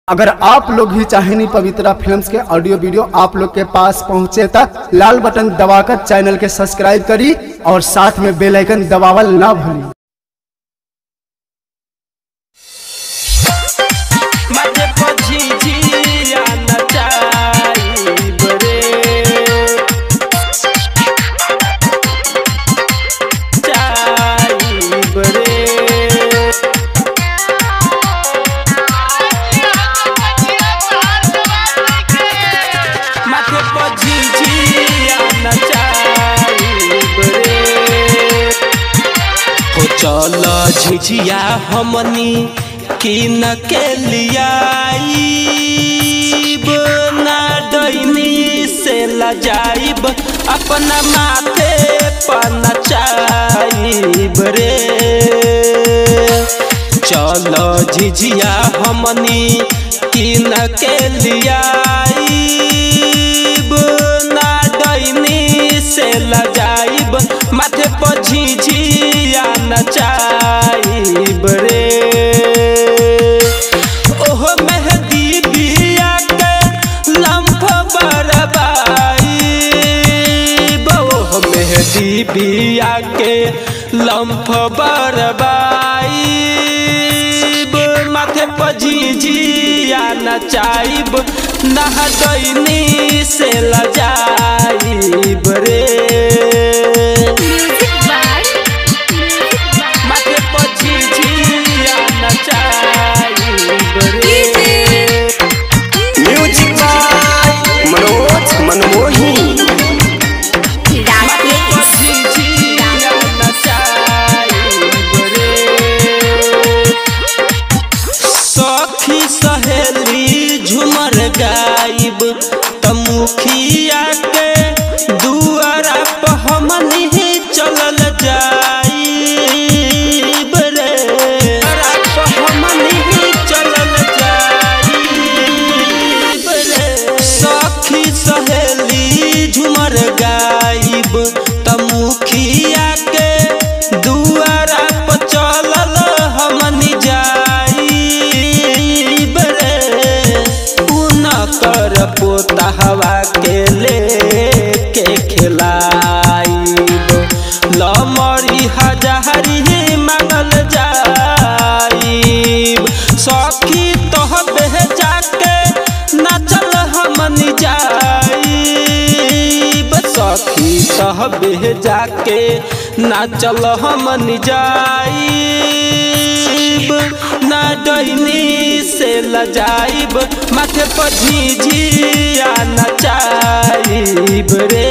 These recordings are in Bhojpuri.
अगर आप लोग भी चाहेनी पवित्रा फिल्म्स के ऑडियो वीडियो आप लोग के पास पहुंचे तक लाल बटन दबाकर चैनल के सब्सक्राइब करी और साथ में बेल आइकन दबावल ना भूली। चलो झिझिया हमनी की न के लियाइब ना डैनी से लजाइब अपना माथे पर नचाइब रे। चलो झिझिया हमनी की न के लियाइब ना डैनी से लजाइब माथे पर झिझिया नचाइब रे। ओहो मेहदी बिया के लम्फ बरबाइब ओहो मेहदी बिया के लम्फ बरबाइब माथे पर झिझिया नचाइब नहा डैनी से लजाइब रे। सहेली झुमर गाइब तमुखिया के दुआरा पर हमनी चलल जाइब रे। हमनी चलल जाइब रे। सखी सहेली झुमर गाइब तमुखिया के दुआरा पर चलल हमनी कर पोतहवा के लेके खिलाइब लमरी हजारी मांगल जाइब सखी तोह बेजा के नाचल हमनी जाइब सखी तोह बेजा के नाचल हमनी जाइब ना डैनी से लजाइब माथे पर झिझिया नचाइब रे।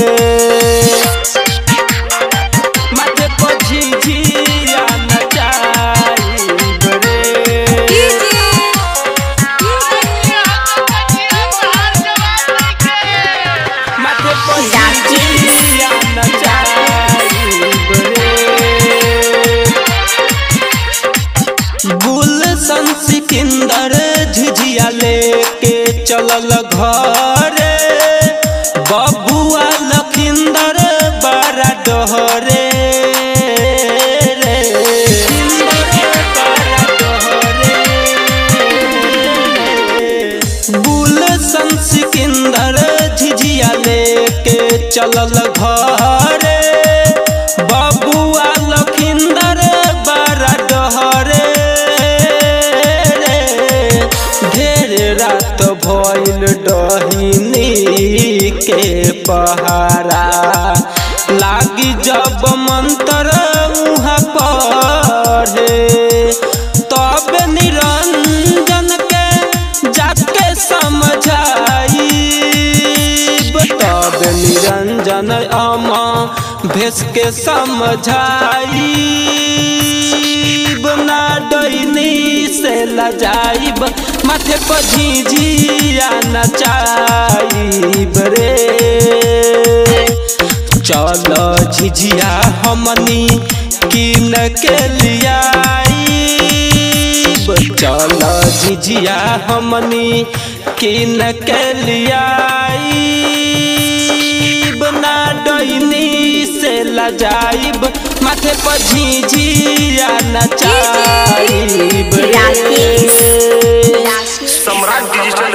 माथे पर झिझिया नचाइब रे। माथे पर झिझिया नचाइब रे। गुलशन सिकंदर झिझिया लेके चलल घरे बबुआ लखिंदर बड़ा डहरे रे। गुलशन सिकंदर झिझिया लेके चलल घरे बबुआ लखिंदर बड़ा डहरे। रात भइल डहिनी के पहारा लागी जब मंत्र उहाँ पढ़े तब निरंजन के जाके समझाइब तब निरंजन अमा भेस के समझाइब ना डैनी से लजाइब माथे पर झिझिया नचाइब रे। चलो झिझिया हमनी की न के लियाइब चलो झिझिया हमनी की न के लियाइब ना डैनी से लजाइब माथे पर झिझिया नचाइब रे।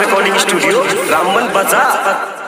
रिकॉर्डिंग स्टूडियो रामबन बाजार।